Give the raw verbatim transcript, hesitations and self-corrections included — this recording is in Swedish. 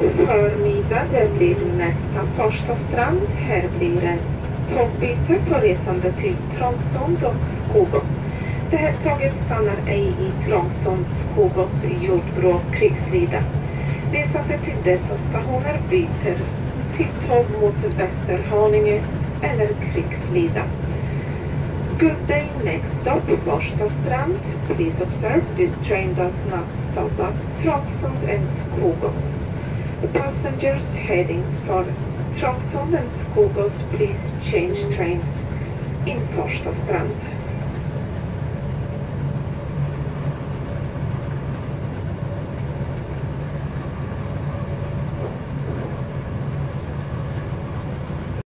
förmiddag, det blir nästa första strand. Här blir en tågbyte för resande till Trångsund och Skogås. Det här tåget stannar ej i Trångsund, Skogås, Jordbro och Krigslida. Resande till dessa stationer byter till tåg mot Västerhaninge eller Krigslida. Good day, next stop, Farsta strand. Please observe this train does not stop at Trångsund and Skogås. The passengers heading for Trångsund and Skogås, please change trains in Farsta strand.